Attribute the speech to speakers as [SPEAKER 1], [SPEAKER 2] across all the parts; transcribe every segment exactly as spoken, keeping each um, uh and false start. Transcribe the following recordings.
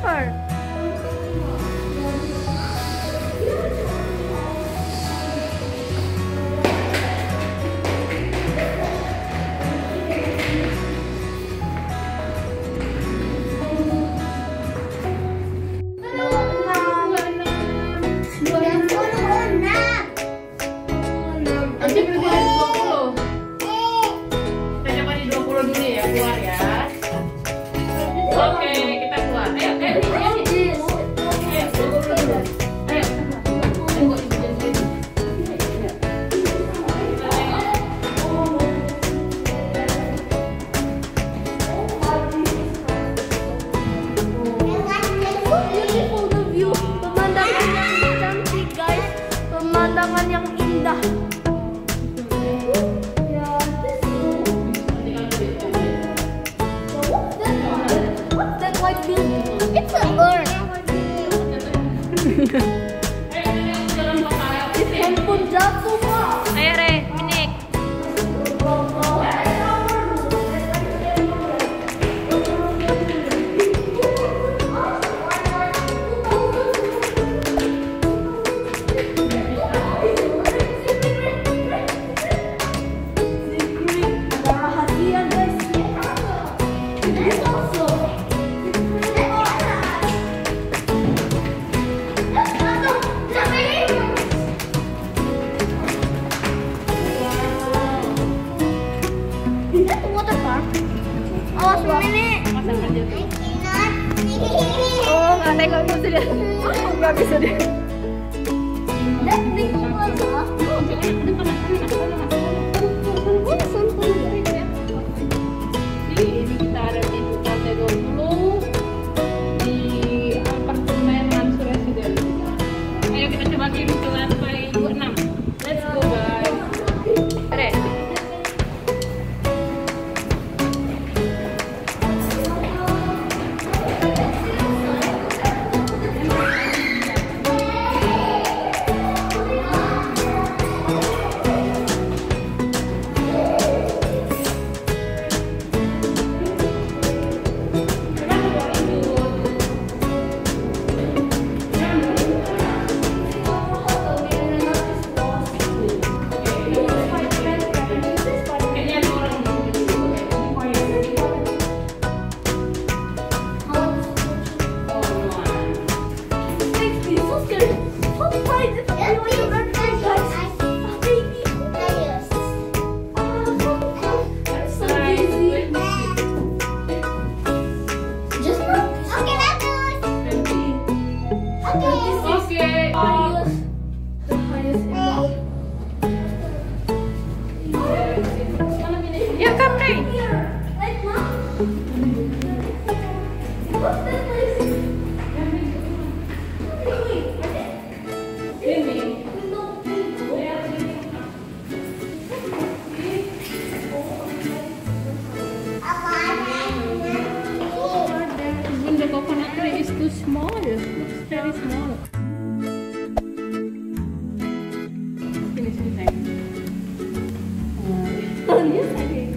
[SPEAKER 1] her. Pemandangan yang indah. What's that white building? It's a bird. Handphone jatuh, Pak.
[SPEAKER 2] Ayo, Re, Minik.
[SPEAKER 1] Awas, Bang. Oh, nggak tega bisa dia. Nggak bisa dia.
[SPEAKER 2] Jadi ini kita ada di lantai dua puluh di apartemen Mansyur Residence. Ayo kita coba kirim ke lantai dua puluh enam. Let's go, guys. Re.
[SPEAKER 1] Ya, come right.
[SPEAKER 2] Even the coconut tree is too small. Looks very small. Sini sini sayang.
[SPEAKER 1] Oh, yes, I did.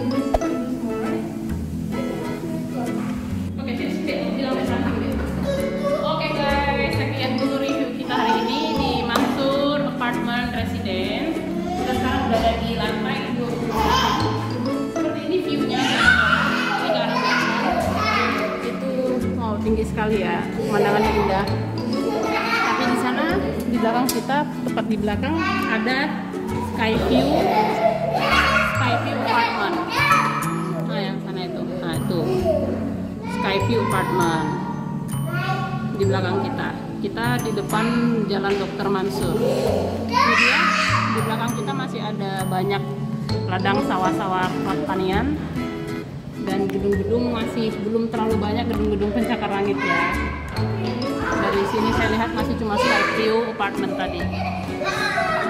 [SPEAKER 2] Oke, sini sini di lantai satu deh. Oke guys, sekian dulu review kita hari ini di Mansyur Apartment Residence. Kita sekarang berada di lantai dua puluh. Seperti ini view-nya. Ini ke arah belakang. Itu wow, tinggi sekali ya, pemandangannya indah. Tapi di sana di belakang kita, tepat di belakang ada sky view, sky view apartment. Nah yang sana itu, nah itu sky view apartment di belakang kita. Kita di depan Jalan Dokter Mansyur. Ini dia, di belakang kita masih ada banyak ladang sawah-sawah pertanian dan gedung-gedung masih belum terlalu banyak gedung-gedung pencakar langit ya. Dari sini saya lihat masih cuma sky view apartment tadi.